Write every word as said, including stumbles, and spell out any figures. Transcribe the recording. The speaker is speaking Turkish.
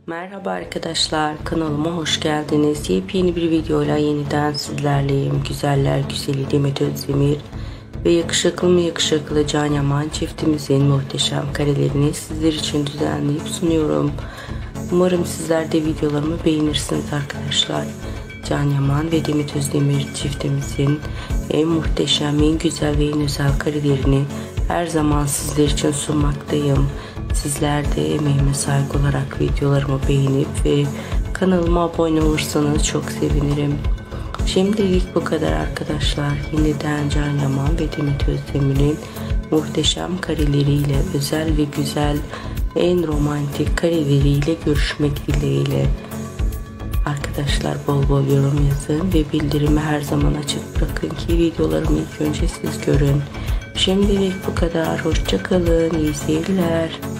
Merhaba arkadaşlar, kanalıma hoş geldiniz. Yepyeni bir videoyla yeniden sizlerleyim. Güzeller güzeli Demet Özdemir ve yakışıklı mı yakışıklı Can Yaman çiftimizin muhteşem karelerini sizler için düzenleyip sunuyorum. Umarım sizler de videolarımı beğenirsiniz arkadaşlar. Can Yaman ve Demet Özdemir çiftimizin en muhteşem, en güzel ve en özel karelerini her zaman sizler için sunmaktayım. Sizler de emeğime saygı olarak videolarımı beğenip ve kanalıma abone olursanız çok sevinirim. Şimdilik bu kadar arkadaşlar. Yeniden Can Yaman ve Demet Özdemir'in muhteşem kareleriyle, özel ve güzel, en romantik kareleriyle görüşmek dileğiyle. Arkadaşlar bol bol yorum yazın ve bildirimi her zaman açık bırakın ki videolarımı ilk önce siz görün. Şimdilik bu kadar. Hoşça kalın. İyi seyirler.